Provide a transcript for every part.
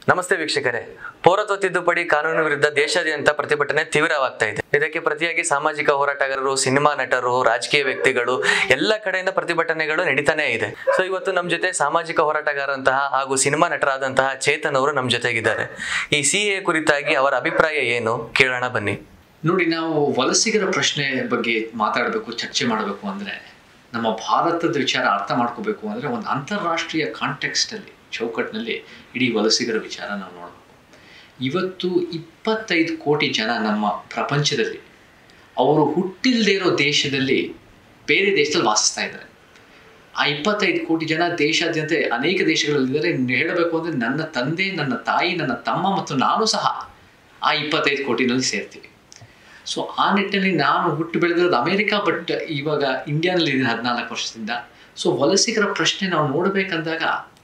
ನಮಸ್ತೆ ವೀಕ್ಷಕರೇ, ಪೌರತ್ವ ತಿದ್ದುಪಡಿ ಕಾನೂನು ವಿರುದ್ಧ ದೇಶಾದ್ಯಂತ ಪ್ರತಿಭಟನೆ ತೀವ್ರವಾಗ್ತಾ ಇದೆ. ಇದಕ್ಕೆ ಪ್ರತಿಯಾಗಿ ಸಾಮಾಜಿಕ ಹೋರಾಟಗಾರರು, ಸಿನಿಮಾ ನಟರು, ರಾಜಕೀಯ ವ್ಯಕ್ತಿಗಳು ಎಲ್ಲ ಕಡೆಯಿಂದ ಪ್ರತಿಭಟನೆಗಳು ನಡೀತಾನೆ ಇದೆ. ಸೊ ಇವತ್ತು ನಮ್ಮ ಜೊತೆ ಸಾಮಾಜಿಕ ಹೋರಾಟಗಾರಂತಹ ಹಾಗೂ ಸಿನಿಮಾ ನಟರಾದಂತಹ ಚೇತನ್ ಅವರು ನಮ್ಮ ಜೊತೆಗಿದ್ದಾರೆ. ಈ ಸಿಎಎ ಕುರಿತಾಗಿ ಅವರ ಅಭಿಪ್ರಾಯ ಏನು ಕೇಳೋಣ ಬನ್ನಿ. ನೋಡಿ, ನಾವು ವಲಸಿಗರ ಪ್ರಶ್ನೆ ಬಗ್ಗೆ ಮಾತಾಡಬೇಕು, ಚರ್ಚೆ ಮಾಡಬೇಕು ಅಂದರೆ ನಮ್ಮ ಭಾರತದ ವಿಚಾರ ಅರ್ಥ ಮಾಡ್ಕೋಬೇಕು ಅಂದರೆ ಒಂದು ಅಂತಾರಾಷ್ಟ್ರೀಯ ಕಾಂಟೆಕ್ಸ್ಟಲ್ಲಿ, ಚೌಕಟ್ಟಿನಲ್ಲಿ ಇಡೀ ವಲಸಿಗರ ವಿಚಾರ ನಾವು ನೋಡಬೇಕು. ಇವತ್ತು 25 ಕೋಟಿ ಜನ ನಮ್ಮ ಪ್ರಪಂಚದಲ್ಲಿ ಅವರು ಹುಟ್ಟಿಲ್ಲದೆ ಇರೋ ದೇಶದಲ್ಲಿ ಬೇರೆ ದೇಶದಲ್ಲಿ ವಾಸಿಸ್ತಾ ಇದ್ದಾರೆ. ಆ 25 ಕೋಟಿ ಜನ ದೇಶಾದ್ಯಂತ ಅನೇಕ ದೇಶಗಳಲ್ಲಿದ್ದಾರೆ. ಹೇಳಬೇಕು ಅಂದರೆ ನನ್ನ ತಂದೆ, ನನ್ನ ತಾಯಿ, ನನ್ನ ತಮ್ಮ ಮತ್ತು ನಾನು ಸಹ ಆ 25 ಕೋಟಿನಲ್ಲಿ ಸೇರ್ತೀವಿ. ಸೊ ಆ ನಿಟ್ಟಿನಲ್ಲಿ ನಾನು ಹುಟ್ಟು ಬೆಳೆದಿರೋದು ಅಮೇರಿಕಾ, ಬಟ್ ಇವಾಗ ಇಂಡಿಯಾನಲ್ಲಿ ಇದ್ದೀನಿ 14 ವರ್ಷದಿಂದ. ಸೊ ವಲಸಿಗರ ಪ್ರಶ್ನೆ ನಾವು ನೋಡಬೇಕಂದಾಗ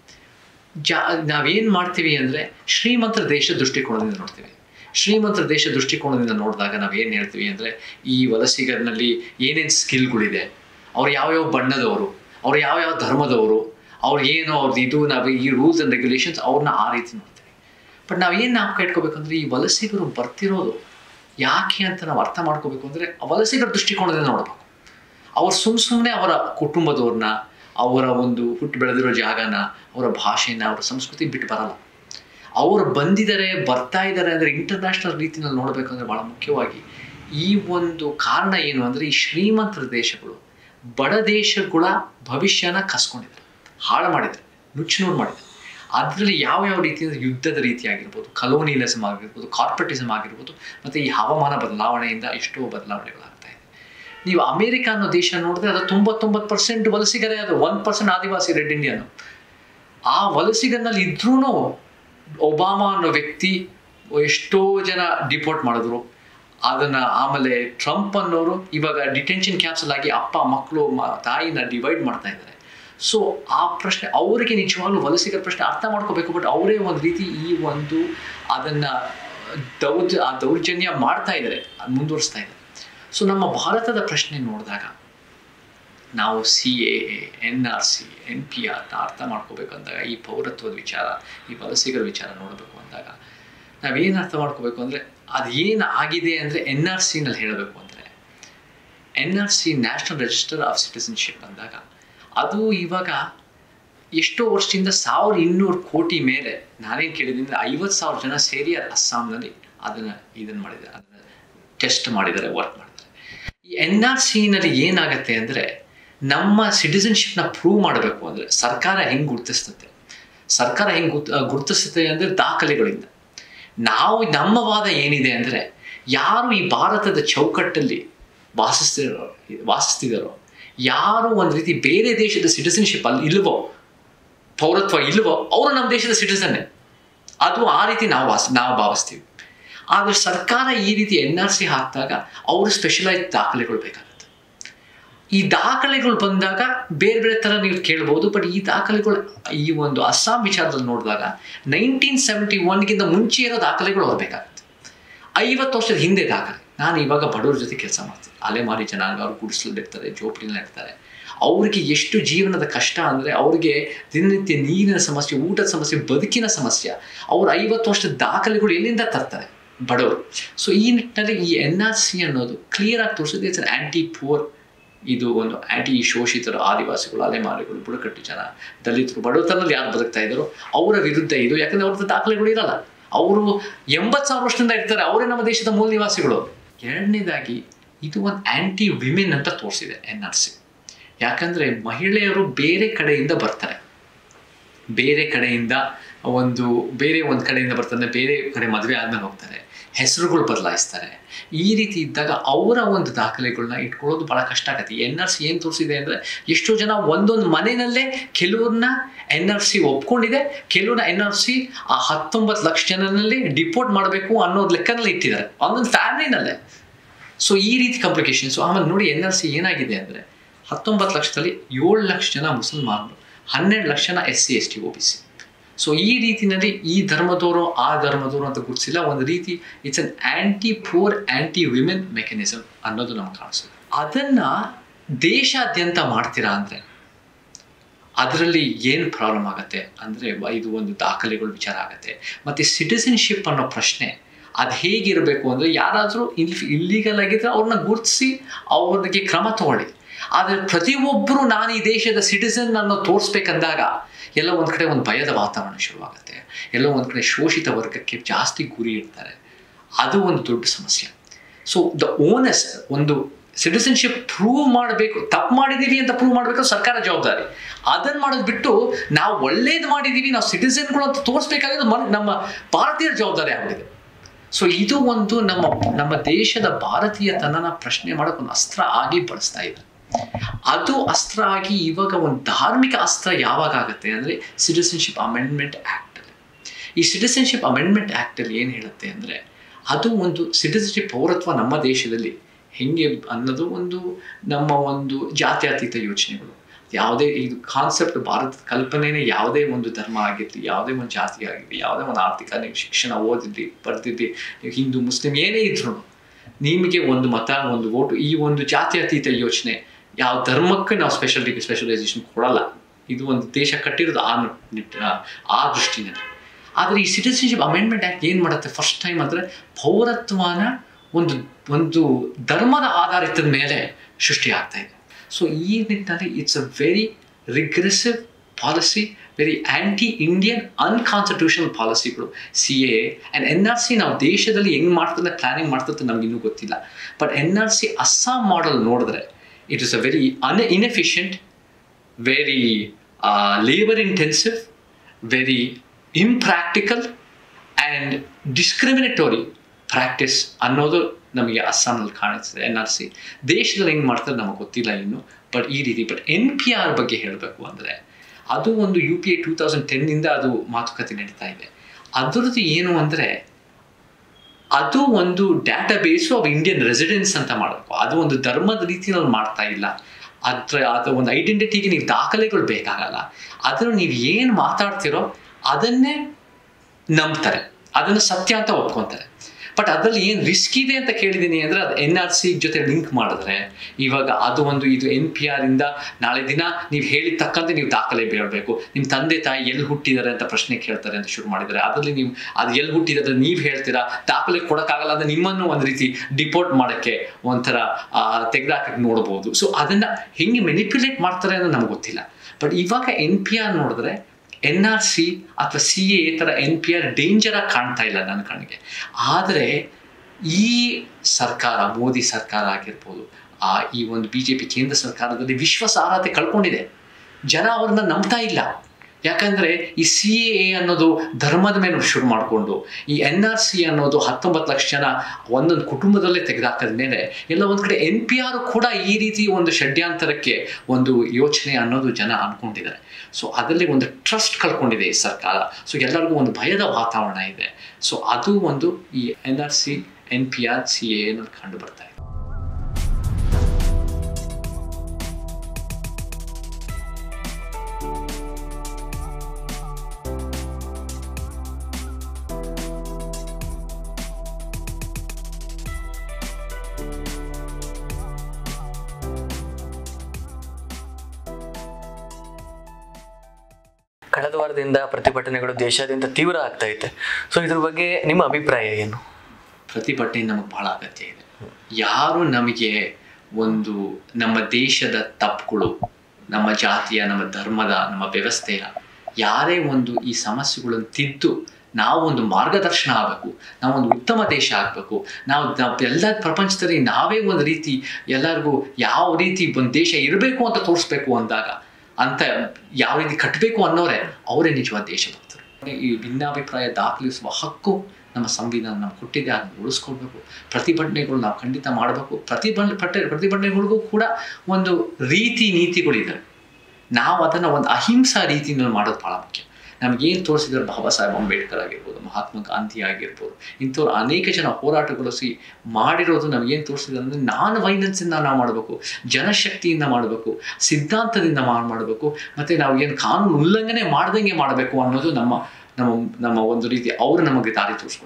ನಾವೇನು ಮಾಡ್ತೀವಿ ಅಂದರೆ ಶ್ರೀಮಂತರ ದೇಶದ ದೃಷ್ಟಿಕೋನದಿಂದ ನೋಡ್ತೀವಿ. ಶ್ರೀಮಂತರ ದೇಶ ದೃಷ್ಟಿಕೋನದಿಂದ ನೋಡಿದಾಗ ನಾವೇನು ಹೇಳ್ತೀವಿ ಅಂದರೆ ಈ ವಲಸಿಗರಿನಲ್ಲಿ ಏನೇನು ಸ್ಕಿಲ್ಗಳಿದೆ, ಅವ್ರು ಯಾವ್ಯಾವ ಬಣ್ಣದವರು, ಅವ್ರು ಯಾವ್ಯಾವ ಧರ್ಮದವರು, ಅವ್ರು ಏನು ಅವ್ರದ್ದು ಇದು, ನಾವು ಈ ರೂಲ್ಸ್ ಆ್ಯಂಡ್ ರೆಗ್ಯುಲೇಷನ್ಸ್ ಅವ್ರನ್ನ ಆ ರೀತಿ ನೋಡ್ತೀವಿ. ಬಟ್ ನಾವೇನು ನಾವು ಇಟ್ಕೋಬೇಕಂದ್ರೆ ಈ ವಲಸಿಗರು ಬರ್ತಿರೋದು ಯಾಕೆ ಅಂತ ನಾವು ಅರ್ಥ ಮಾಡ್ಕೋಬೇಕು ಅಂದರೆ ವಲಸಿಗರ ದೃಷ್ಟಿಕೋನದಿಂದ ನೋಡಬೇಕು. ಅವ್ರು ಸುಮ್ಮನೆ ಅವರ ಕುಟುಂಬದವ್ರನ್ನ, ಅವರ ಒಂದು ಹುಟ್ಟು ಬೆಳೆದಿರೋ ಜಾಗನ, ಅವರ ಭಾಷೆನ, ಅವರ ಸಂಸ್ಕೃತಿ ಬಿಟ್ಟು ಬರಲ್ಲ. ಅವರು ಬಂದಿದ್ದಾರೆ, ಬರ್ತಾ ಇದ್ದಾರೆ ಅಂದರೆ ಇಂಟರ್ನ್ಯಾಷನಲ್ ರೀತಿಯಲ್ಲಿ ನೋಡಬೇಕಂದ್ರೆ ಭಾಳ ಮುಖ್ಯವಾಗಿ ಈ ಒಂದು ಕಾರಣ ಏನು ಅಂದರೆ ಈ ಶ್ರೀಮಂತರ ದೇಶಗಳು ಬಡ ದೇಶಗಳ ಭವಿಷ್ಯನ ಕಸ್ಕೊಂಡಿದ್ದಾರೆ, ಹಾಳು ಮಾಡಿದ್ದಾರೆ, ನುಚ್ಚುನೂರು ಮಾಡಿದ್ದಾರೆ. ಅದರಲ್ಲಿ ಯಾವ ರೀತಿ ಅಂದರೆ ಯುದ್ಧದ ರೀತಿ ಆಗಿರ್ಬೋದು, ಕಲೋನಿಯಲಿಸಮ್ ಆಗಿರ್ಬೋದು, ಕಾರ್ಪೊರೇಟಿಸಮ್ ಆಗಿರ್ಬೋದು, ಮತ್ತು ಈ ಹವಾಮಾನ ಬದಲಾವಣೆಯಿಂದ ಎಷ್ಟೋ ಬದಲಾವಣೆಗಳಾಗ್ತಾ ಇದೆ. ನೀವು ಅಮೇರಿಕಾ ಅನ್ನೋ ದೇಶ ನೋಡಿದ್ರೆ ಅದು 99% ವಲಸಿಗರೇ, ಅದು 1% ಆದಿವಾಸಿ ರೆಡ್ ಇಂಡಿಯನು. ಆ ವಲಸಿಗರಲ್ಲಿ ಇದ್ರೂ ಒಬಾಮಾ ಅನ್ನೋ ವ್ಯಕ್ತಿ ಎಷ್ಟೋ ಜನ ಡಿಪೋರ್ಟ್ ಮಾಡಿದ್ರು ಅದನ್ನು. ಆಮೇಲೆ ಟ್ರಂಪ್ ಅನ್ನೋರು ಇವಾಗ ಡಿಟೆನ್ಷನ್ ಕ್ಯಾಂಪ್ಸಲ್ಲಾಗಿ ಅಪ್ಪ ಮಕ್ಕಳು ತಾಯಿನ ಡಿವೈಡ್ ಮಾಡ್ತಾ ಇದ್ದಾರೆ. ಸೊ ಆ ಪ್ರಶ್ನೆ ಅವರಿಗೆ ನಿಜವಾಗ್ಲೂ ವಲಸಿಗರ ಪ್ರಶ್ನೆ ಅರ್ಥ ಮಾಡ್ಕೋಬೇಕು. ಬಟ್ ಅವರೇ ಒಂದು ರೀತಿ ಈ ಒಂದು ಅದನ್ನು ದೌರ್ಜನ್ಯ ಮಾಡ್ತಾ ಇದ್ದಾರೆ, ಮುಂದುವರಿಸ್ತಾ ಇದ್ದಾರೆ. ಸೊ ನಮ್ಮ ಭಾರತದ ಪ್ರಶ್ನೆ ನೋಡಿದಾಗ ನಾವು CAA, NRC, NPR ಅರ್ಥ ಮಾಡ್ಕೋಬೇಕಂದಾಗ, ಈ ಪೌರತ್ವದ ವಿಚಾರ, ಈ ವಲಸಿಗರ ವಿಚಾರ ನೋಡಬೇಕು ಅಂದಾಗ ನಾವೇನು ಅರ್ಥ ಮಾಡ್ಕೋಬೇಕು ಅಂದರೆ ಅದು ಏನು ಆಗಿದೆ ಅಂದರೆ NRCನಲ್ಲಿ ಹೇಳಬೇಕು ಅಂದರೆ NRC national register of citizenship ಅಂದಾಗ ಅದು ಇವಾಗ ಎಷ್ಟೋ ವರ್ಷದಿಂದ 1200 ಕೋಟಿ ಮೇಲೆ ನಾನೇನು ಕೇಳಿದ್ದೀನಿ 50,000 ಜನ ಸೇರಿ ಅಸ್ಸಾಂನಲ್ಲಿ ಇದನ್ನು ಮಾಡಿದ್ದಾರೆ, ಅದನ್ನು ಟೆಸ್ಟ್ ಮಾಡಿದ್ದಾರೆ, ವರ್ಕ್ ಮಾಡಿದ್ದಾರೆ. ಈ NRCನಲ್ಲಿ ಏನಾಗುತ್ತೆ ಅಂದರೆ ನಮ್ಮ ಸಿಟಿಸನ್ಶಿಪ್ನ ಪ್ರೂವ್ ಮಾಡಬೇಕು ಅಂದರೆ ಸರ್ಕಾರ ಹೆಂಗೆ ಗುರುತಿಸ್ತದೆ, ಸರ್ಕಾರ ಹೆಂಗೆ ಗುರುತಿಸ್ತದೆ ಅಂದರೆ ದಾಖಲೆಗಳಿಂದ. ನಮ್ಮ ವಾದ ಏನಿದೆ ಅಂದರೆ ಯಾರು ಈ ಭಾರತದ ಚೌಕಟ್ಟಲ್ಲಿ ವಾಸಿಸ್ತಿದ್ದಾರೋ, ಯಾರು ಒಂದು ರೀತಿ ಬೇರೆ ದೇಶದ ಸಿಟಿಸನ್ಶಿಪ್ ಅಲ್ಲಿ ಇಲ್ವೋ, ಪೌರತ್ವ ಇಲ್ವೋ, ಅವರು ನಮ್ಮ ದೇಶದ ಸಿಟಿಸನ್ನೇ. ಅದು ಆ ರೀತಿ ನಾವು ಭಾವಿಸ್ತೀವಿ. ಆದರೆ ಸರ್ಕಾರ ಈ ರೀತಿ NRC ಹಾಕಿದಾಗ ಅವರು ಸ್ಪೆಷಲೈಸ್ ದಾಖಲೆಗಳು ಬೇಕಾಗುತ್ತೆ. ಈ ದಾಖಲೆಗಳು ಬಂದಾಗ ಬೇರೆ ಬೇರೆ ಥರ ನೀವು ಕೇಳ್ಬೋದು. ಬಟ್ ಈ ದಾಖಲೆಗಳು ಈ ಒಂದು ಅಸ್ಸಾಂ ವಿಚಾರದಲ್ಲಿ ನೋಡಿದಾಗ 1971ಗಿಂತ ಮುಂಚೆ ಇರೋ ದಾಖಲೆಗಳು ಅವ್ರು ಬೇಕಾಗುತ್ತೆ. 50 ವರ್ಷದ ಹಿಂದೆ ದಾಖಲೆ. ನಾನು ಇವಾಗ ಬಡವ್ರ ಜೊತೆ ಕೆಲಸ ಮಾಡ್ತೀನಿ. ಅಲೆಮಾರಿ ಜನಾಂಗ, ಅವ್ರು ಗುಡಿಸಲಿರ್ತಾರೆ, ಜೋಪಡಿನಲ್ಲಿ ಇರ್ತಾರೆ. ಅವ್ರಿಗೆ ಎಷ್ಟು ಜೀವನದ ಕಷ್ಟ ಅಂದರೆ ಅವ್ರಿಗೆ ದಿನನಿತ್ಯ ನೀರಿನ ಸಮಸ್ಯೆ, ಊಟದ ಸಮಸ್ಯೆ, ಬದುಕಿನ ಸಮಸ್ಯೆ. ಅವ್ರು 50 ವರ್ಷದ ದಾಖಲೆಗಳು ಎಲ್ಲಿಂದ ತರ್ತಾರೆ ಬಡವರು. ಸೊ ಈ ನಿಟ್ಟಿನಲ್ಲಿ ಈ NRC ಅನ್ನೋದು ಕ್ಲಿಯರಾಗಿ ತೋರಿಸಿದೆ. ಇಟ್ಸ್ ಆ್ಯಂಟಿ ಪೋರ್, ಇದು ಒಂದು ಆ್ಯಂಟಿ ಶೋಷಿತರು, ಆದಿವಾಸಿಗಳು, ಅಲೆಮಾರಿಗಳು, ಬುಡಕಟ್ಟು ಜನ, ದಲಿತರು, ಬಡವತನದಲ್ಲಿ ಯಾರು ಬದುಕ್ತಾ ಇದ್ದಾರೋ ಅವರ ವಿರುದ್ಧ ಇದು. ಯಾಕಂದರೆ ಅವ್ರದ್ದು ದಾಖಲೆಗಳು ಇರಲ್ಲ. ಅವರು 80,000 ವರ್ಷದಿಂದ ಇರ್ತಾರೆ, ಅವರೇ ನಮ್ಮ ದೇಶದ ಮೂಲ ನಿವಾಸಿಗಳು. ಎರಡನೇದಾಗಿ ಇದು ಒಂದು ಆ್ಯಂಟಿ ವಿಮೆನ್ ಅಂತ ತೋರಿಸಿದೆ NRC. ಯಾಕಂದರೆ ಮಹಿಳೆಯರು ಬೇರೆ ಕಡೆಯಿಂದ ಬರ್ತಾರೆ, ಬೇರೆ ಒಂದು ಕಡೆಯಿಂದ ಬರ್ತಾರೆ, ಬೇರೆ ಕಡೆ ಮದುವೆ ಆದ್ಮೇಲೆ ಹೋಗ್ತಾರೆ, ಹೆಸರುಗಳು ಬದಲಾಯಿಸ್ತಾರೆ. ಈ ರೀತಿ ಇದ್ದಾಗ ಅವರ ಒಂದು ದಾಖಲೆಗಳನ್ನ ಇಟ್ಕೊಳ್ಳೋದು ಭಾಳ ಕಷ್ಟ ಆಗುತ್ತೆ. NRC ಏನು ತೋರಿಸಿದೆ ಅಂದರೆ ಎಷ್ಟೋ ಜನ ಒಂದೊಂದು ಮನೆಯಲ್ಲೇ ಕೆಲವ್ರನ್ನ NRC ಒಪ್ಕೊಂಡಿದೆ, ಕೆಲವ್ರನ್ನ NRC ಆ 19 ಲಕ್ಷ ಜನನಲ್ಲಿ ಡಿಪೋರ್ಟ್ ಮಾಡಬೇಕು ಅನ್ನೋದು ಲೆಕ್ಕನಲ್ಲಿ ಇಟ್ಟಿದ್ದಾರೆ, ಒಂದೊಂದು ಫ್ಯಾಮಿಲಿನಲ್ಲೇ. ಸೊ ಈ ರೀತಿ ಕಾಂಪ್ಲಿಕೇಶನ್ಸು. ಆಮೇಲೆ ನೋಡಿ NRC ಏನಾಗಿದೆ ಅಂದರೆ 19 ಲಕ್ಷದಲ್ಲಿ 7 ಲಕ್ಷ ಜನ ಮುಸಲ್ಮಾನರು, 12 ಲಕ್ಷ ಜನ SC ST OBC. ಸೊ ಈ ರೀತಿಯಲ್ಲಿ ಈ ಧರ್ಮದವರು ಆ ಧರ್ಮದವರು ಅಂತ ಗುರುತಿಸಿಲ್ಲ. ಒಂದು ರೀತಿ it's an anti poor, anti women mechanism ಅನ್ನೋದು ನಮ್ಗೆ ಕಾಣಿಸುತ್ತೆ. ಅದನ್ನು ದೇಶಾದ್ಯಂತ ಮಾಡ್ತೀರಾ ಅಂದರೆ ಅದರಲ್ಲಿ ಏನು ಪ್ರಾಬ್ಲಮ್ ಆಗುತ್ತೆ ಅಂದರೆ ಇದು ಒಂದು ದಾಖಲೆಗಳು ವಿಚಾರ ಆಗುತ್ತೆ. ಮತ್ತು ಸಿಟಿಸನ್ಶಿಪ್ ಅನ್ನೋ ಪ್ರಶ್ನೆ ಅದು ಹೇಗಿರಬೇಕು ಅಂದರೆ ಯಾರಾದರೂ ಇಲ್ಲೀಗಲ್ ಆಗಿದ್ದರೆ ಅವ್ರನ್ನ ಗುರುತಿಸಿ ಅವ್ರಿಗೆ ಕ್ರಮ ತಗೊಳ್ಳಿ. ಆದರೆ ಪ್ರತಿಯೊಬ್ಬರು ನಾನು ಈ ದೇಶದ ಸಿಟಿಸನ್ ಅನ್ನೋ ತೋರಿಸ್ಬೇಕಂದಾಗ ಎಲ್ಲ ಒಂದು ಕಡೆ ಒಂದು ಭಯದ ವಾತಾವರಣ ಶುರುವಾಗುತ್ತೆ. ಎಲ್ಲೋ ಒಂದು ಕಡೆ ಶೋಷಿತ ವರ್ಗಕ್ಕೆ ಜಾಸ್ತಿ ಗುರಿ ಇರ್ತಾರೆ. ಅದು ಒಂದು ದೊಡ್ಡ ಸಮಸ್ಯೆ. ಸೊ ದ ಓನಸ್ ಒಂದು ಸಿಟಿಸನ್ಶಿಪ್ ಪ್ರೂವ್ ಮಾಡಬೇಕು, ತಪ್ಪು ಮಾಡಿದ್ದೀವಿ ಅಂತ ಪ್ರೂವ್ ಮಾಡಬೇಕು ಸರ್ಕಾರ ಜವಾಬ್ದಾರಿ. ಅದನ್ನು ಮಾಡೋದು ಬಿಟ್ಟು ನಾವು ಒಳ್ಳೇದು ಮಾಡಿದ್ದೀವಿ, ನಾವು ಸಿಟಿಸನ್ಗಳು ಅಂತ ತೋರಿಸ್ಬೇಕಾಗಿದ್ದು ನಮ್ಮ ಭಾರತೀಯರ ಜವಾಬ್ದಾರಿ ಆಗಿದೆ. ಸೊ ಇದು ಒಂದು ನಮ್ಮ ದೇಶದ ಭಾರತೀಯತನನ ಪ್ರಶ್ನೆ ಮಾಡೋಕೆ ಒಂದು ಅಸ್ತ್ರ ಆಗಿ ಬಳಸ್ತಾ ಇದೆ. ಅದು ಅಸ್ತ್ರ ಆಗಿ ಇವಾಗ ಒಂದು ಧಾರ್ಮಿಕ ಅಸ್ತ್ರ ಯಾವಾಗ ಆಗುತ್ತೆ ಅಂದರೆ ಸಿಟಿಸನ್ಶಿಪ್ ಅಮೆಂಡ್ಮೆಂಟ್ ಆ್ಯಕ್ಟಲ್ಲಿ. ಈ ಸಿಟಿಸನ್ಶಿಪ್ ಅಮೆಂಡ್ಮೆಂಟ್ ಆ್ಯಕ್ಟಲ್ಲಿ ಏನು ಹೇಳುತ್ತೆ ಅಂದರೆ ಅದು ಒಂದು ಸಿಟಿಸನ್ಶಿಪ್ ಪೌರತ್ವ ನಮ್ಮ ದೇಶದಲ್ಲಿ ಹೆಂಗೆ ಅನ್ನೋದು ನಮ್ಮ ಒಂದು ಜಾತ್ಯತೀತ ಯೋಚನೆಗಳು. ಯಾವುದೇ ಇದು ಕಾನ್ಸೆಪ್ಟ್ ಭಾರತದ ಕಲ್ಪನೆನೇ ಯಾವುದೇ ಒಂದು ಧರ್ಮ ಆಗಿರಲಿ, ಯಾವುದೇ ಒಂದು ಜಾತಿ ಆಗಿರಲಿ, ಯಾವುದೇ ಒಂದು ಆರ್ಥಿಕ ನೀವು ಶಿಕ್ಷಣ ಓದಿದ್ರಿ ಬರ್ದಿದ್ರಿ, ನೀವು ಹಿಂದೂ ಮುಸ್ಲಿಂ ಏನೇ ಇದ್ರು ನಿಮಗೆ ಒಂದು ಮತ ಒಂದು ವೋಟು, ಈ ಒಂದು ಜಾತ್ಯತೀತ ಯೋಚನೆ ಯಾವ ಧರ್ಮಕ್ಕೆ ನಾವು ಸ್ಪೆಷಲೈಸೇಷನ್ ಕೊಡಲ್ಲ. ಇದು ಒಂದು ದೇಶ ಕಟ್ಟಿರೋದು ಆ ದೃಷ್ಟಿನಲ್ಲಿ. ಆದರೆ ಈ ಸಿಟಿಸನ್ಶಿಪ್ ಅಮೆಂಡ್ಮೆಂಟ್ ಆ್ಯಕ್ಟ್ ಏನು ಮಾಡುತ್ತೆ ಫಸ್ಟ್ ಟೈಮ್ ಅಂದರೆ ಪೌರತ್ವನ ಒಂದು ಧರ್ಮದ ಆಧಾರಿತದ ಮೇಲೆ ಸೃಷ್ಟಿ ಆಗ್ತಾ ಇದೆ. ಸೊ ಈ ನಿಟ್ಟಿನಲ್ಲಿ it's a very regressive policy, very anti Indian unconstitutional ಪಾಲಿಸಿಗಳು CAA ಆ್ಯಂಡ್ NRC. ನಾವು ದೇಶದಲ್ಲಿ ಹೆಂಗೆ ಮಾಡ್ತದೆ ಪ್ಲಾನಿಂಗ್ ಮಾಡ್ತದೆ ನಮ್ಗೆ ಇನ್ನೂ ಗೊತ್ತಿಲ್ಲ. ಬಟ್ NRC ಅಸ್ಸಾಂ ಮಾಡೆಲ್ ನೋಡಿದ್ರೆ it is a very inefficient, very labour intensive, very impractical and discriminatory practice ಅನ್ನೋದು ನಮಗೆ ಅಸ್ಸಾಂನಲ್ಲಿ ಕಾಣಿಸ್ತದೆ. NRC ದೇಶದಲ್ಲಿ ಹೆಂಗೆ ಮಾಡ್ತಾರೆ ನಮಗೆ ಗೊತ್ತಿಲ್ಲ ಇನ್ನು. ಬಟ್ ಈ ರೀತಿ NPR ಬಗ್ಗೆ ಹೇಳಬೇಕು ಅಂದರೆ ಅದು ಒಂದು UPA 2010 ಅದು ಮಾತುಕತೆ ನಡೀತಾ ಇದೆ. ಅದರದ್ದು ಏನು ಅಂದರೆ ಅದು ಒಂದು data base of Indian residents ಅಂತ ಮಾಡಬೇಕು. ಅದು ಒಂದು ಧರ್ಮದ ರೀತಿಯಲ್ಲಿ ಮಾಡ್ತಾ ಇಲ್ಲ. ಅದು ಒಂದು ಐಡೆಂಟಿಟಿಗೆ ನೀವು ದಾಖಲೆಗಳು ಬೇಕಾಗಲ್ಲ. ಅದನ್ನು ನೀವು ಏನು ಮಾತಾಡ್ತಿರೋ ಅದನ್ನೇ ನಂಬ್ತಾರೆ, ಅದನ್ನು ಸತ್ಯ ಅಂತ ಒಪ್ಕೊತಾರೆ. ಬಟ್ ಅದರಲ್ಲಿ ಏನು ರಿಸ್ಕ್ ಇದೆ ಅಂತ ಕೇಳಿದ್ದೀನಿ ಅಂದರೆ ಅದು NRC ಜೊತೆ ಲಿಂಕ್ ಮಾಡಿದ್ರೆ ಇವಾಗ ಅದು ಇದು NPR ಇಂದ ನಾಳೆ ದಿನ ನೀವು ಹೇಳಿದ ತಕ್ಕಂತೆ ನೀವು ದಾಖಲೆ ಬೇಡಬೇಕು. ನಿಮ್ಮ ತಂದೆ ತಾಯಿ ಎಲ್ಲಿ ಹುಟ್ಟಿದ್ದಾರೆ ಅಂತ ಪ್ರಶ್ನೆ ಕೇಳ್ತಾರೆ ಅಂತ ಶುರು ಮಾಡಿದರೆ ಅದರಲ್ಲಿ ನೀವು ಅದು ಎಲ್ಲಿ ಹುಟ್ಟಿದ್ರೆ ನೀವು ಹೇಳ್ತೀರಾ, ದಾಖಲೆ ಕೊಡೋಕ್ಕಾಗಲ್ಲ ಅಂದರೆ ನಿಮ್ಮನ್ನು ಒಂದು ರೀತಿ ಡಿಪೋರ್ಟ್ ಮಾಡೋಕ್ಕೆ ಒಂಥರ ತೆಗೆದಾಕಕ್ಕೆ ನೋಡ್ಬೋದು. ಸೊ ಅದನ್ನು ಹೆಂಗೆ ಮೆನಿಪ್ಯುಲೇಟ್ ಮಾಡ್ತಾರೆ ಅನ್ನೋದು ನಮ್ಗೆ ಗೊತ್ತಿಲ್ಲ. ಬಟ್ ಇವಾಗ NPR ನೋಡಿದ್ರೆ NRC ಅಥವಾ CAA ಥರ NPR ಡೇಂಜರಾಗಿ ಕಾಣ್ತಾ ಇಲ್ಲ ನನ್ನ ಕಣ್ಣಿಗೆ. ಆದರೆ ಈ ಸರ್ಕಾರ, ಮೋದಿ ಸರ್ಕಾರ ಆಗಿರ್ಬೋದು, ಈ ಒಂದು BJP ಕೇಂದ್ರ ಸರ್ಕಾರದಲ್ಲಿ ವಿಶ್ವಾಸಾರ್ಹತೆ ಕಳ್ಕೊಂಡಿದೆ. ಜನ ಅವ್ರನ್ನ ನಂಬ್ತಾ ಇಲ್ಲ. ಯಾಕಂದರೆ ಈ CAA ಅನ್ನೋದು ಧರ್ಮದ ಮೇಲೆ ಶುರು ಮಾಡಿಕೊಂಡು ಈ NRC ಅನ್ನೋದು 19 ಲಕ್ಷ ಜನ ಒಂದೊಂದು ಕುಟುಂಬದಲ್ಲೇ ತೆಗೆದಾಕದ ಮೇಲೆ ಎಲ್ಲ ಒಂದು ಕಡೆ NPR ಕೂಡ ಈ ರೀತಿ ಒಂದು ಷಡ್ಯಂತರಕ್ಕೆ ಒಂದು ಯೋಚನೆ ಅನ್ನೋದು ಜನ ಅಂದ್ಕೊಂಡಿದ್ದಾರೆ. ಸೊ ಅದರಲ್ಲಿ ಒಂದು ಟ್ರಸ್ಟ್ ಕಳ್ಕೊಂಡಿದೆ ಈ ಸರ್ಕಾರ. ಸೊ ಎಲ್ಲರಿಗೂ ಒಂದು ಭಯದ ವಾತಾವರಣ ಇದೆ. ಸೊ ಅದು ಒಂದು ಈ NRC NPR CAA ಅನ್ನೋದು ಕಂಡು ಬರ್ತಾ ಇದೆ. ಕಳೆದ ವಾರದಿಂದ ಪ್ರತಿಭಟನೆಗಳು ದೇಶಾದ್ಯಂತ ತೀವ್ರ ಆಗ್ತಾ ಇದೆ. ಸೊ ಇದ್ರ ಬಗ್ಗೆ ನಿಮ್ಮ ಅಭಿಪ್ರಾಯ ಏನು? ಪ್ರತಿಭಟನೆ ನಮಗೆ ಬಹಳ ಅಗತ್ಯ ಇದೆ. ಯಾರು ನಮಗೆ ಒಂದು ನಮ್ಮ ದೇಶದ ತಪ್ಪುಗಳು, ನಮ್ಮ ಜಾತಿಯ, ನಮ್ಮ ಧರ್ಮದ, ನಮ್ಮ ವ್ಯವಸ್ಥೆಯ ಯಾರೇ ಒಂದು ಈ ಸಮಸ್ಯೆಗಳನ್ನು ತಿದ್ದು ನಾವು ಒಂದು ಮಾರ್ಗದರ್ಶನ ಆಗಬೇಕು, ನಾವೊಂದು ಉತ್ತಮ ದೇಶ ಆಗಬೇಕು, ನಾವು ಎಲ್ಲ ಪ್ರಪಂಚದಲ್ಲಿ ನಾವೇ ಒಂದು ರೀತಿ ಎಲ್ಲರಿಗೂ ಯಾವ ರೀತಿ ಒಂದು ದೇಶ ಇರಬೇಕು ಅಂತ ತೋರಿಸ್ಬೇಕು ಅಂದಾಗ ಅಂತ ಯಾವ ರೀತಿ ಕಟ್ಟಬೇಕು ಅನ್ನೋರೇ ಅವರೇ ನಿಜವಾದ ದೇಶಭಕ್ತರು. ಈ ಭಿನ್ನಾಭಿಪ್ರಾಯ ದಾಖಲಿಸುವ ಹಕ್ಕು ನಮ್ಮ ಸಂವಿಧಾನ ನಮ್ಗೆ ಕೊಟ್ಟಿದೆ, ಅದನ್ನು ಉಳಿಸ್ಕೊಳ್ಬೇಕು. ಪ್ರತಿಭಟನೆಗಳು ನಾವು ಖಂಡಿತ ಮಾಡಬೇಕು. ಪ್ರತಿಭಟನೆಗಳಿಗೂ ಕೂಡ ಒಂದು ರೀತಿ ನೀತಿಗಳಿದೆ. ನಾವು ಅದನ್ನು ಒಂದು ಅಹಿಂಸಾ ರೀತಿಯಲ್ಲಿ ಮಾಡೋದು ಭಾಳ ಮುಖ್ಯ. ನಮಗೇನು ತೋರಿಸಿದ್ದಾರೆ ಬಾಬಾ ಸಾಹೇಬ್ ಅಂಬೇಡ್ಕರ್ ಆಗಿರ್ಬೋದು, ಮಹಾತ್ಮ ಗಾಂಧಿ ಆಗಿರ್ಬೋದು, ಇಂಥವ್ರು ಅನೇಕ ಜನ ಹೋರಾಟಗೊಳಿಸಿ ಮಾಡಿರೋದು ನಮಗೇನು ತೋರಿಸಿದ್ದಾರೆ ಅಂದರೆ ನಾನ್ ವೈಲೆನ್ಸಿಂದ ನಾವು ಮಾಡಬೇಕು, ಜನಶಕ್ತಿಯಿಂದ ಮಾಡಬೇಕು, ಸಿದ್ಧಾಂತದಿಂದ ಮಾಡಬೇಕು, ಮತ್ತು ನಾವು ಏನು ಕಾನೂನು ಉಲ್ಲಂಘನೆ ಮಾಡ್ದಂಗೆ ಮಾಡಬೇಕು ಅನ್ನೋದು ನಮ್ಮ ಒಂದು ರೀತಿ ಅವರು ನಮಗೆ ದಾರಿ ತೋರಿಸ್ಕೊಟ್ಟಿದ್ದಾರೆ.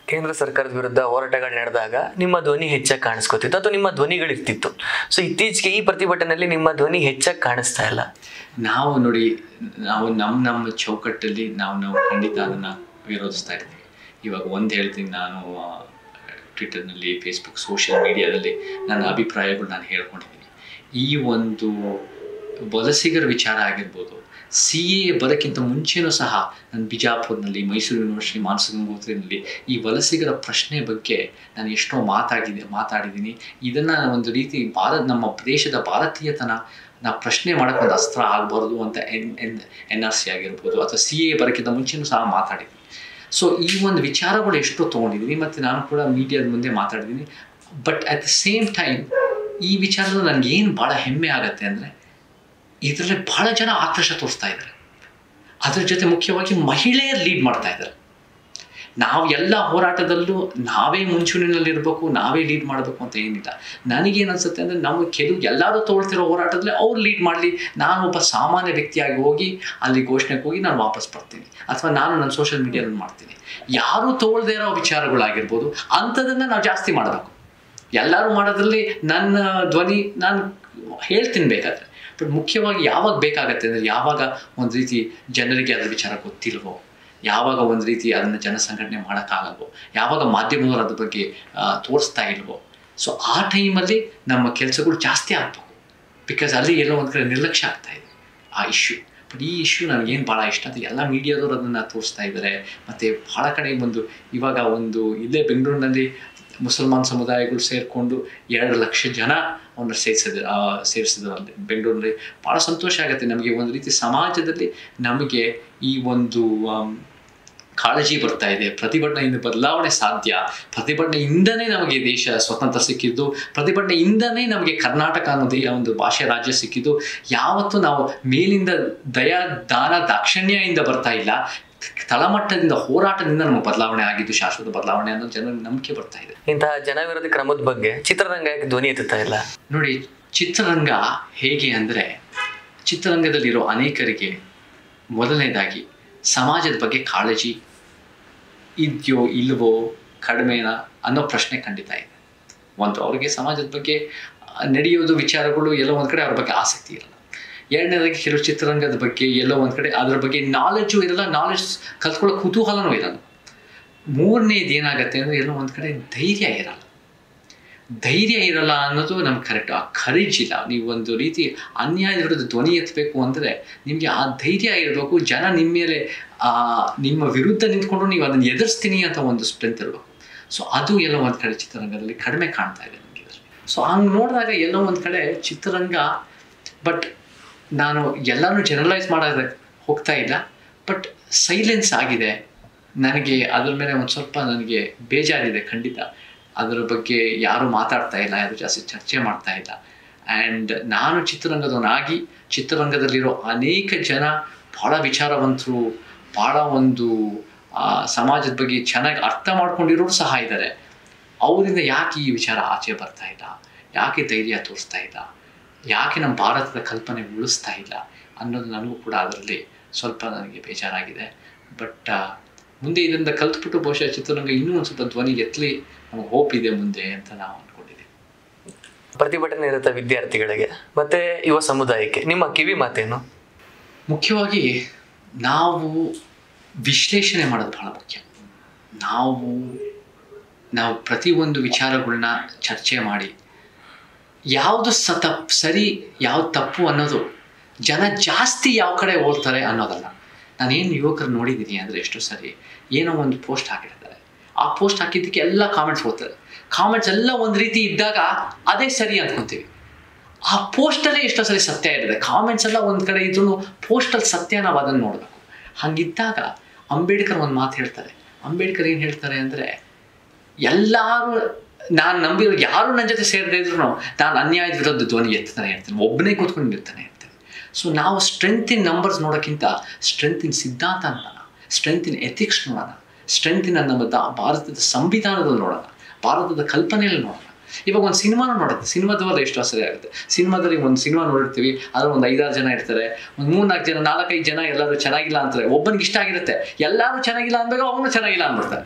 ಕೇಂದ್ರ ಸರ್ಕಾರದ ವಿರುದ್ಧ ಹೋರಾಟಗಳು ನಡೆದಾಗ ನಿಮ್ಮ ಧ್ವನಿ ಹೆಚ್ಚಾಗಿ ಕಾಣಿಸ್ಕೊತಿತ್ತು ಅಥವಾ ನಿಮ್ಮ ಧ್ವನಿಗಳಿರ್ತಿತ್ತು. ಸೊ ಇತ್ತೀಚೆಗೆ ಈ ಪ್ರತಿಭಟನೆಯಲ್ಲಿ ನಿಮ್ಮ ಧ್ವನಿ ಹೆಚ್ಚಾಗಿ ಕಾಣಿಸ್ತಾ ಇಲ್ಲ. ನಾವು ನೋಡಿ, ನಾವು ನಮ್ಮ ಚೌಕಟ್ಟಲ್ಲಿ ನಾವು ಖಂಡಿತ ಅದನ್ನು ವಿರೋಧಿಸ್ತಾ ಇರ್ತೀವಿ. ಇವಾಗ ಒಂದು ಹೇಳ್ತೀನಿ, ನಾನು ಟ್ವಿಟರ್ನಲ್ಲಿ, ಫೇಸ್ಬುಕ್, ಸೋಷಿಯಲ್ ಮೀಡಿಯಾದಲ್ಲಿ ನನ್ನ ಅಭಿಪ್ರಾಯಗಳು ನಾನು ಹೇಳ್ಕೊಂಡಿದ್ದೀನಿ. ಈ ಒಂದು ವಲಸಿಗರ ವಿಚಾರ ಆಗಿರ್ಬೋದು, CA ಬರೋಕ್ಕಿಂತ ಮುಂಚೆನೂ ಸಹ ನಾನು ಬಿಜಾಪುರ್ನಲ್ಲಿ, ಮೈಸೂರು ಯೂನಿವರ್ಸಿಟಿ ಮಾನಸ ಗಂಗೋತ್ರಿನಲ್ಲಿ ಈ ವಲಸಿಗರ ಪ್ರಶ್ನೆ ಬಗ್ಗೆ ನಾನು ಎಷ್ಟೋ ಮಾತಾಡಿದ್ದೀನಿ. ಇದನ್ನು ಒಂದು ರೀತಿ ನಮ್ಮ ದೇಶದ ಭಾರತೀಯತನ ನಾವು ಪ್ರಶ್ನೆ ಮಾಡೋಕ್ಕೆ ಒಂದು ಅಸ್ತ್ರ ಆಗಬಾರ್ದು ಅಂತ NRC ಆಗಿರ್ಬೋದು ಅಥವಾ CA ಬರೋಕ್ಕಿಂತ ಮುಂಚೆನೂ ಸಹ ಮಾತಾಡಿದ್ದೀನಿ. ಸೊ ಈ ಒಂದು ವಿಚಾರಗಳು ಎಷ್ಟೋ ತೊಗೊಂಡಿದ್ದೀನಿ ಮತ್ತು ನಾನು ಕೂಡ ಮೀಡಿಯಾದ ಮುಂದೆ ಮಾತಾಡಿದ್ದೀನಿ. But at the same time ಈ ವಿಚಾರದಲ್ಲಿ ನನಗೇನು ಭಾಳ ಹೆಮ್ಮೆ ಆಗುತ್ತೆ ಅಂದರೆ, ಇದರಲ್ಲಿ ಭಾಳ ಜನ ಆಕ್ರೋಶ ತೋರಿಸ್ತಾ ಇದ್ದಾರೆ. ಅದರ ಜೊತೆ ಮುಖ್ಯವಾಗಿ ಮಹಿಳೆಯರು ಲೀಡ್ ಮಾಡ್ತಾ ಇದ್ದಾರೆ. ನಾವು ಎಲ್ಲ ಹೋರಾಟದಲ್ಲೂ ನಾವೇ ಮುಂಚೂಣಿನಲ್ಲಿರಬೇಕು, ನಾವೇ ಲೀಡ್ ಮಾಡಬೇಕು ಅಂತ ಏನಿಲ್ಲ. ನನಗೇನು ಅನಿಸುತ್ತೆ ಅಂದರೆ, ಕೆಲವು ಎಲ್ಲರೂ ತೊಗೊಳ್ತಿರೋ ಹೋರಾಟದಲ್ಲಿ ಅವ್ರು ಲೀಡ್ ಮಾಡಲಿ, ನಾನು ಒಬ್ಬ ಸಾಮಾನ್ಯ ವ್ಯಕ್ತಿಯಾಗಿ ಹೋಗಿ ಅಲ್ಲಿ ಘೋಷಣೆಗೆ ಹೋಗಿ ನಾನು ವಾಪಸ್ ಬರ್ತೀನಿ, ಅಥವಾ ನಾನು ನನ್ನ ಸೋಷಿಯಲ್ ಮೀಡಿಯಾದಲ್ಲಿ ಮಾಡ್ತೀನಿ. ಯಾರೂ ತೊಗೊಳ್ದೇ ಇರೋ ವಿಚಾರಗಳಾಗಿರ್ಬೋದು, ಅಂಥದನ್ನು ನಾವು ಜಾಸ್ತಿ ಮಾಡಬೇಕು. ಎಲ್ಲರೂ ಮಾಡೋದ್ರಲ್ಲಿ ನನ್ನ ಧ್ವನಿ ನಾನು ಹೇಳ್ತೀನಿ ಬೇಕಾದರೆ. ಬಟ್ ಮುಖ್ಯವಾಗಿ ಯಾವಾಗ ಬೇಕಾಗತ್ತೆ ಅಂದರೆ, ಯಾವಾಗ ಒಂದು ರೀತಿ ಜನರಿಗೆ ಅದರ ವಿಚಾರ ಗೊತ್ತಿಲ್ವೋ, ಯಾವಾಗ ಒಂದು ರೀತಿ ಅದನ್ನು ಜನಸಂಘಟನೆ ಮಾಡೋಕ್ಕಾಗಲ್ವೋ, ಯಾವಾಗ ಮಾಧ್ಯಮದವರು ಅದ್ರ ಬಗ್ಗೆ ತೋರಿಸ್ತಾ ಇಲ್ವೋ, ಸೊ ಆ ಟೈಮಲ್ಲಿ ನಮ್ಮ ಕೆಲಸಗಳು ಜಾಸ್ತಿ ಆಗ್ಬೇಕು. ಬಿಕಾಸ್ ಅಲ್ಲಿ ಎಲ್ಲೋ ಒಂದು ಕಡೆ ನಿರ್ಲಕ್ಷ್ಯ ಆಗ್ತಾ ಇದೆ ಆ ಇಶ್ಯೂ. ಬಟ್ ಈ ಇಶ್ಯೂ ನನಗೇನು ಭಾಳ ಇಷ್ಟ ಅಂತ, ಎಲ್ಲ ಮೀಡಿಯಾದವರು ಅದನ್ನು ತೋರಿಸ್ತಾ ಇದ್ದಾರೆ. ಮತ್ತು ಭಾಳ ಕಡೆ ಇವಾಗ ಇಲ್ಲೇ ಬೆಂಗಳೂರಿನಲ್ಲಿ ಮುಸಲ್ಮಾನ್ ಸಮುದಾಯಗಳು ಸೇರಿಕೊಂಡು 2 ಲಕ್ಷ ಜನ ಅವನ್ನ ಸೇರಿಸಿದ್ರು ಅಲ್ಲಿ ಬೆಂಗಳೂರಲ್ಲಿ. ಭಾಳ ಸಂತೋಷ ಆಗುತ್ತೆ ನಮಗೆ. ಒಂದು ರೀತಿ ಸಮಾಜದಲ್ಲಿ ನಮಗೆ ಈ ಒಂದು ಕಾಳಜಿ ಬರ್ತಾ ಇದೆ. ಪ್ರತಿಭಟನೆಯಿಂದ ಬದಲಾವಣೆ ಸಾಧ್ಯ. ಪ್ರತಿಭಟನೆಯಿಂದನೇ ನಮಗೆ ದೇಶ ಸ್ವತಂತ್ರ ಸಿಕ್ಕಿದ್ದು, ಪ್ರತಿಭಟನೆಯಿಂದನೇ ನಮಗೆ ಕರ್ನಾಟಕ ಅನ್ನೋದು ಒಂದು ಭಾಷೆ ರಾಜ್ಯ ಸಿಕ್ಕಿದ್ದು. ಯಾವತ್ತೂ ನಾವು ಮೇಲಿಂದ ದಯಾ ದಾನ ದಾಕ್ಷಿಣ್ಯದಿಂದ ಬರ್ತಾ ಇಲ್ಲ, ತಳಮಟ್ಟದಿಂದ ಹೋರಾಟದಿಂದ ನಮಗೆ ಬದಲಾವಣೆ ಆಗಿದ್ದು, ಶಾಶ್ವತ ಬದಲಾವಣೆ ಅನ್ನೋ ಜನರಿಗೆ ನಂಬಿಕೆ ಬರ್ತಾ ಇದೆ. ಇಂತಹ ಜನವಿರೋಧಿ ಕ್ರಮದ ಬಗ್ಗೆ ಚಿತ್ರರಂಗ ಧ್ವನಿ ಎತ್ತುತ್ತಾ ಇಲ್ಲ? ನೋಡಿ, ಚಿತ್ರರಂಗ ಹೇಗೆ ಅಂದರೆ, ಚಿತ್ರರಂಗದಲ್ಲಿರೋ ಅನೇಕರಿಗೆ ಮೊದಲನೇದಾಗಿ ಸಮಾಜದ ಬಗ್ಗೆ ಕಾಳಜಿ ಇದೆಯೋ ಇಲ್ವೋ, ಕಡಿಮೆನಾ ಅನ್ನೋ ಪ್ರಶ್ನೆ ಖಂಡಿತ ಇದೆ. ಅವ್ರಿಗೆ ಸಮಾಜದ ಬಗ್ಗೆ ನಡೆಯೋದು ವಿಚಾರಗಳು ಎಲ್ಲೋ ಒಂದು ಕಡೆ ಅವ್ರ ಬಗ್ಗೆ ಆಸಕ್ತಿ ಇರಲ್ಲ. ಎರಡನೇದಾಗಿ ಕೆಲವು ಚಿತ್ರರಂಗದ ಬಗ್ಗೆ ಎಲ್ಲೋ ಒಂದು ಕಡೆ ಅದರ ಬಗ್ಗೆ ನಾಲೆಡ್ಜು ಇರಲ್ಲ, ನಾಲೆಡ್ಜ್ ಕಲ್ತ್ಕೊಳ್ಳೋ ಕುತೂಹಲನೂ ಇರಲ್ಲ. ಮೂರನೇದು ಏನಾಗುತ್ತೆ ಅಂದರೆ, ಎಲ್ಲೋ ಒಂದು ಕಡೆ ಧೈರ್ಯ ಇರಲ್ಲ ಅನ್ನೋದು ನಮ್ಗೆ ಕರೆಕ್ಟ್. ಆ ಕರೇಜ್ ಇಲ್ಲ. ನೀವು ಒಂದು ರೀತಿ ಅನ್ಯಾಯದ ವಿರುದ್ಧ ಧ್ವನಿ ಎತ್ತಬೇಕು ಅಂದರೆ ನಿಮಗೆ ಆ ಧೈರ್ಯ ಇರಬೇಕು. ಜನ ನಿಮ್ಮ ಮೇಲೆ ನಿಮ್ಮ ವಿರುದ್ಧ ನಿಂತ್ಕೊಂಡು ನೀವು ಅದನ್ನು ಎದುರಿಸ್ತೀನಿ ಅಂತ ಒಂದು ಸ್ಟ್ರೆಂತ್ ಇರಬೇಕು. ಸೊ ಅದು ಎಲ್ಲೋ ಒಂದು ಕಡೆ ಚಿತ್ರರಂಗದಲ್ಲಿ ಕಡಿಮೆ ಕಾಣ್ತಾ ಇದೆ ನಮಗೆ. ಸೊ ಹಂಗೆ ನೋಡಿದಾಗ ಎಲ್ಲೋ ಒಂದು ಕಡೆ ಚಿತ್ರರಂಗ, ಬಟ್ ನಾನು ಎಲ್ಲನೂ ಜನರಲೈಸ್ ಮಾಡೋದಕ್ಕೆ ಹೋಗ್ತಾ ಇಲ್ಲ, ಬಟ್ ಸೈಲೆನ್ಸ್ ಆಗಿದೆ. ನನಗೆ ಅದ್ರ ಮೇಲೆ ಒಂದು ಸ್ವಲ್ಪ ನನಗೆ ಬೇಜಾರಿದೆ ಖಂಡಿತ. ಅದರ ಬಗ್ಗೆ ಯಾರೂ ಮಾತಾಡ್ತಾ ಇಲ್ಲ, ಯಾರು ಜಾಸ್ತಿ ಚರ್ಚೆ ಮಾಡ್ತಾ ಇಲ್ಲ. ಆ್ಯಂಡ್ ನಾನು ಚಿತ್ರರಂಗದವನಾಗಿ ಚಿತ್ರರಂಗದಲ್ಲಿರೋ ಅನೇಕ ಜನ ಭಾಳ ವಿಚಾರವಂತರು, ಭಾಳ ಸಮಾಜದ ಬಗ್ಗೆ ಚೆನ್ನಾಗಿ ಅರ್ಥ ಮಾಡ್ಕೊಂಡಿರೋರು ಸಹ ಇದ್ದಾರೆ. ಅವರಿಂದ ಯಾಕೆ ಈ ವಿಚಾರ ಆಚೆ ಬರ್ತಾ ಇಲ್ಲ, ಯಾಕೆ ಧೈರ್ಯ ತೋರಿಸ್ತಾ ಇಲ್ಲ, ಯಾಕೆ ನಮ್ಮ ಭಾರತದ ಕಲ್ಪನೆ ಉಳಿಸ್ತಾ ಇಲ್ಲ ಅನ್ನೋದು ನನಗೂ ಕೂಡ ಅದರಲ್ಲಿ ಸ್ವಲ್ಪ ನನಗೆ ಬೇಜಾರಾಗಿದೆ. ಬಟ್ ಮುಂದೆ ಇದರಿಂದ ಕಲ್ತ್ಬಿಟ್ಟು ಬಹುಶಃ ಚಿತ್ರರಂಗ ಇನ್ನೂ ಒಂದು ಸ್ವಲ್ಪ ಧ್ವನಿ ಎತ್ತಲಿ, ನಮಗೆ ಹೋಪ್ ಇದೆ ಮುಂದೆ ಅಂತ ನಾವು ಅಂದ್ಕೊಂಡಿದ್ದೀವಿ. ಪ್ರತಿಭಟನೆ ಇರುತ್ತೆ ವಿದ್ಯಾರ್ಥಿಗಳಿಗೆ ಮತ್ತು ಯುವ ಸಮುದಾಯಕ್ಕೆ, ನಿಮ್ಮ ಕಿವಿ ಮಾತೇನು? ಮುಖ್ಯವಾಗಿ ನಾವು ವಿಶ್ಲೇಷಣೆ ಮಾಡೋದು ಬಹಳ ಮುಖ್ಯ. ನಾವು ಪ್ರತಿಯೊಂದು ವಿಚಾರಗಳನ್ನ ಚರ್ಚೆ ಮಾಡಿ ಯಾವುದು ಸರಿ ಯಾವುದು ತಪ್ಪು ಅನ್ನೋದು ಜನ ಜಾಸ್ತಿ ಯಾವ ಕಡೆ ಓಡ್ತಾರೆ ಅನ್ನೋದಲ್ಲ. ನಾನೇನು ಯುವಕರು ನೋಡಿದ್ದೀನಿ ಅಂದರೆ, ಎಷ್ಟೋ ಸರಿ ಏನೋ ಒಂದು ಪೋಸ್ಟ್ ಹಾಕಿರ್ತಾರೆ, ಆ ಪೋಸ್ಟ್ ಹಾಕಿದ್ದಕ್ಕೆ ಎಲ್ಲ ಕಾಮೆಂಟ್ಸ್ ಓದ್ತಾರೆ. ಕಾಮೆಂಟ್ಸ್ ಎಲ್ಲ ಒಂದು ರೀತಿ ಇದ್ದಾಗ ಅದೇ ಸರಿ ಅಂದ್ಕೊತೀವಿ. ಆ ಪೋಸ್ಟಲ್ಲೇ ಎಷ್ಟೋ ಸರಿ ಸತ್ಯ ಇರುತ್ತೆ. ಕಾಮೆಂಟ್ಸ್ ಎಲ್ಲ ಒಂದು ಕಡೆ ಇದ್ರೂ ಪೋಸ್ಟಲ್ಲಿ ಸತ್ಯ ನಾವು ಅದನ್ನು ನೋಡಬೇಕು. ಹಾಗಿದ್ದಾಗ ಅಂಬೇಡ್ಕರ್ ಒಂದು ಮಾತು ಹೇಳ್ತಾರೆ. ಅಂಬೇಡ್ಕರ್ ಏನು ಹೇಳ್ತಾರೆ ಅಂದರೆ, ಎಲ್ಲರೂ ನಾನು ನಂಬಿರೋ ಯಾರು ನನ್ನ ಜೊತೆ ಸೇರದೇ ಇದ್ರು ನಾನು ಅನ್ಯಾಯದ ವಿರುದ್ಧ ಧ್ವನಿ ಎತ್ತಾನೆ ಇರ್ತೀನಿ, ಒಬ್ಬನೇ ಕೂತ್ಕೊಂಡು ಇರ್ತಾನೆ ಇರ್ತೀನಿ. ಸೊ ನಾವು ಸ್ಟ್ರೆಂತ್ ಇನ್ ನಂಬರ್ಸ್ ನೋಡೋಕ್ಕಿಂತ ಸ್ಟ್ರೆಂತ್ ಇನ್ ಸಿದ್ಧಾಂತ ನೋಡೋಣ, ಸ್ಟ್ರೆಂತ್ ಇನ್ ಎಥಿಕ್ಸ್ ನೋಡೋಣ, ಸ್ಟ್ರೆಂತ್ ಇನ್ ನಮ್ಮ ಭಾರತದ ಸಂವಿಧಾನದಲ್ಲಿ ನೋಡೋಣ, ಭಾರತದ ಕಲ್ಪನೆಯಲ್ಲಿ ನೋಡೋಣ. ಇವಾಗ ಒಂದು ಸಿನಿಮಾನ ನೋಡುತ್ತೆ, ಸಿನಿಮಾದವಲ್ಲ ಎಷ್ಟು ಸರಿ ಆಗುತ್ತೆ. ಸಿನಿಮಾದಲ್ಲಿ ಒಂದು ಸಿನಿಮಾ ನೋಡಿರ್ತೀವಿ, ಅದ್ರಲ್ಲಿ ಒಂದು 5-6 ಜನ ಇರ್ತಾರೆ, ಒಂದು 3-4 ಜನ 4-5 ಜನ ಎಲ್ಲರೂ ಚೆನ್ನಾಗಿಲ್ಲ ಅಂತಾರೆ. ಒಬ್ಬನಿಗೆ ಇಷ್ಟ ಆಗಿರುತ್ತೆ, ಎಲ್ಲರೂ ಚೆನ್ನಾಗಿಲ್ಲ ಅಂದಾಗ ಅವನು ಚೆನ್ನಾಗಿಲ್ಲ ಅಂದ್ಬಿಡ್ತಾರೆ.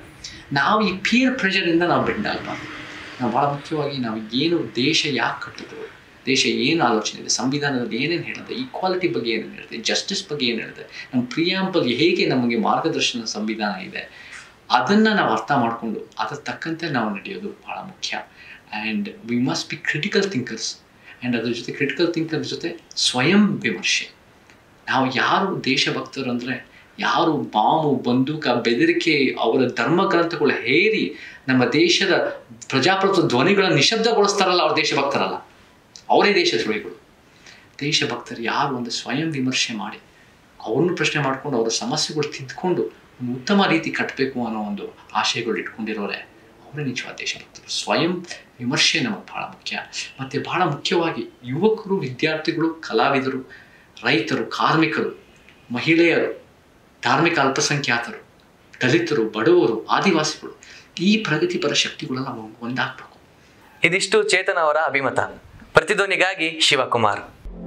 ನಾವು ಈ ಪೀರ್ ಪ್ರೆಷರಿಂದ ನಾವು ಬೆಂಡ್ ಆಗಬಾರ್ದು. ನಾವು ಭಾಳ ಮುಖ್ಯವಾಗಿ ನಾವು ಏನು ದೇಶ ಯಾಕೆ ಕಟ್ಟಿದ್ರು, ದೇಶ ಏನು ಆಲೋಚನೆ ಇದೆ, ಸಂವಿಧಾನದಲ್ಲಿ ಏನೇನು ಹೇಳುತ್ತೆ, ಈಕ್ವಾಲಿಟಿ ಬಗ್ಗೆ ಏನೇನು ಹೇಳುತ್ತೆ, ಜಸ್ಟಿಸ್ ಬಗ್ಗೆ ಏನು ಹೇಳುತ್ತೆ, ನಮ್ಮ ಪ್ರಿಯಾಂಬಲ್ ಹೇಗೆ ನಮಗೆ ಮಾರ್ಗದರ್ಶನ ಸಂವಿಧಾನ ಇದೆ, ಅದನ್ನು ನಾವು ಅರ್ಥ ಮಾಡಿಕೊಂಡು ಅದರ ತಕ್ಕಂತೆ ನಾವು ನಡೆಯೋದು ಭಾಳ ಮುಖ್ಯ. And we must be critical thinkers. And ಅದ್ರ ಜೊತೆ ಕ್ರಿಟಿಕಲ್ ಥಿಂಕರ್ ಜೊತೆ ಸ್ವಯಂ ವಿಮರ್ಶೆ. ನಾವು ಯಾರು ದೇಶಭಕ್ತರು ಅಂದರೆ ಯಾರು ಬಾಂಬು ಬಂದೂಕ ಬೆದರಿಕೆ ಅವರ ಧರ್ಮಗ್ರಂಥಗಳು ಹೇರಿ ನಮ್ಮ ದೇಶದ ಪ್ರಜಾಪ್ರಭುತ್ವ ಧ್ವನಿಗಳನ್ನು ನಿಶಬ್ದಗೊಳಿಸ್ತಾರಲ್ಲ, ಅವ್ರು ದೇಶಭಕ್ತರಲ್ಲ, ಅವರೇ ದೇಶದ್ರೋಹಿಗಳು. ದೇಶಭಕ್ತರು ಯಾರು ಒಂದು ಸ್ವಯಂ ವಿಮರ್ಶೆ ಮಾಡಿ ಅವ್ರನ್ನ ಪ್ರಶ್ನೆ ಮಾಡಿಕೊಂಡು ಅವರ ಸಮಸ್ಯೆಗಳು ತಿದ್ದುಕೊಂಡು ಒಂದು ಉತ್ತಮ ರೀತಿ ಕಟ್ಟಬೇಕು ಅನ್ನೋ ಒಂದು ಆಶಯಗಳು ಇಟ್ಕೊಂಡಿರೋರೆ ಅವರೇ ನಿಜವಾದ ದೇಶಭಕ್ತರು. ಸ್ವಯಂ ವಿಮರ್ಶೆ ನಮಗೆ ಭಾಳ ಮುಖ್ಯ. ಮತ್ತು ಭಾಳ ಮುಖ್ಯವಾಗಿ ಯುವಕರು, ವಿದ್ಯಾರ್ಥಿಗಳು, ಕಲಾವಿದರು, ರೈತರು, ಕಾರ್ಮಿಕರು, ಮಹಿಳೆಯರು, ಧಾರ್ಮಿಕ ಅಲ್ಪಸಂಖ್ಯಾತರು, ದಲಿತರು, ಬಡವರು, ಆದಿವಾಸಿಗಳು, ಈ ಪ್ರಗತಿಪರ ಶಕ್ತಿಗಳೆಲ್ಲ ಒಂದಾಗಬೇಕು. ಇದಿಷ್ಟು ಚೇತನ್ ಅವರ ಅಭಿಮತ. ಪ್ರತಿಧ್ವನಿಗಾಗಿ ಶಿವಕುಮಾರ್.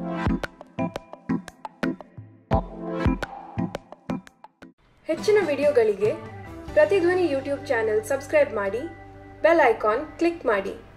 ಹೆಚ್ಚಿನ ವಿಡಿಯೋಗಳಿಗೆ ಪ್ರತಿಧ್ವನಿ ಯೂಟ್ಯೂಬ್ ಚಾನೆಲ್ ಸಬ್ಸ್ಕ್ರೈಬ್ ಮಾಡಿ, ಬೆಲ್ ಐಕಾನ್ ಕ್ಲಿಕ್ ಮಾಡಿ.